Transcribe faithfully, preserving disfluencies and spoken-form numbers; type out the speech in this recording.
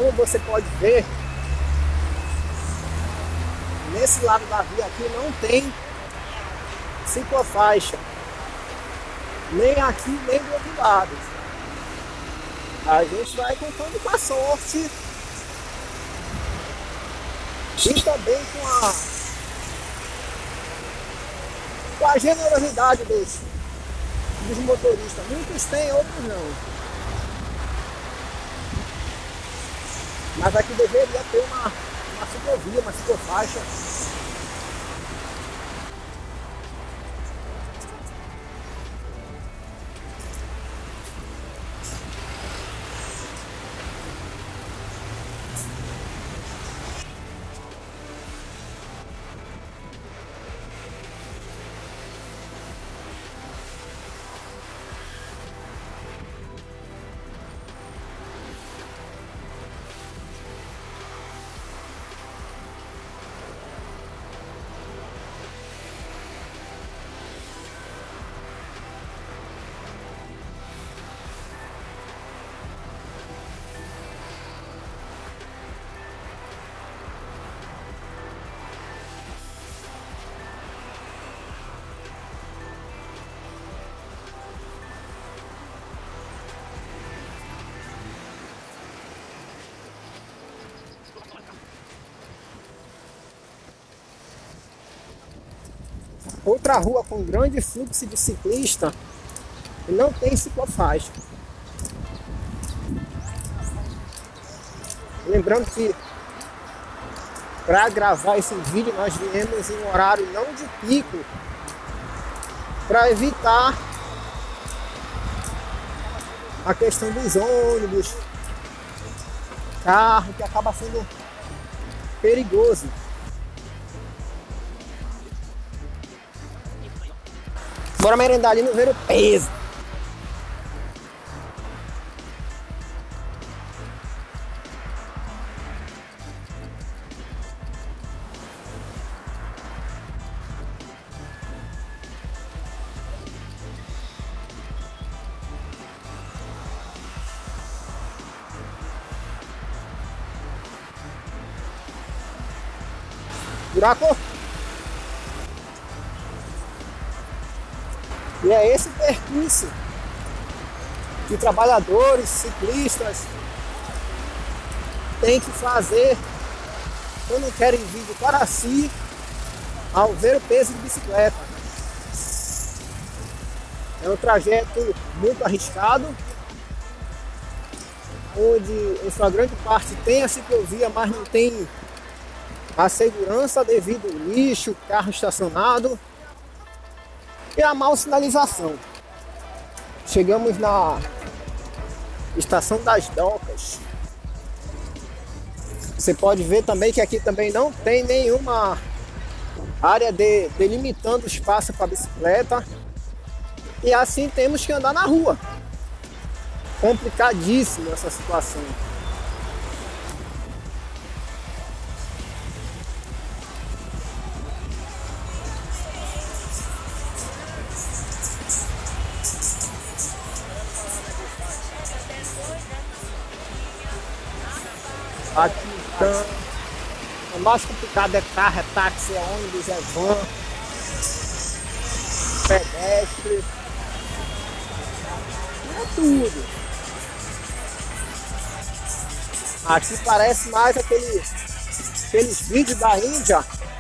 como você pode ver, nesse lado da via aqui não tem ciclofaixa, nem aqui nem do outro lado. A gente vai contando com a sorte e também com a, com a generosidade dos, dos motoristas. Muitos têm, outros não. Mas aqui deveria ter uma, uma ciclovia, uma ciclofaixa. Outra rua com grande fluxo de ciclista e não tem ciclofaixa. Lembrando que para gravar esse vídeo nós viemos em um horário não de pico, para evitar a questão dos ônibus, carro, que acaba sendo perigoso. Bora merendar ali no Ver o Peso. Buraco. E é esse percurso que trabalhadores, ciclistas têm que fazer quando querem vir de Quaraci ao Ver o Peso de bicicleta. É um trajeto muito arriscado, onde em sua grande parte tem a ciclovia, mas não tem a segurança devido ao lixo, carro estacionado e a mal sinalização. Chegamos na estação das Docas. Você pode ver também que aqui também não tem nenhuma área de, delimitando espaço para bicicleta. E assim temos que andar na rua. Complicadíssima essa situação. Aqui então, o mais complicado é carro, é táxi, é ônibus, é van, pedestre, é tudo. Aqui parece mais aquele, aqueles vídeos da Índia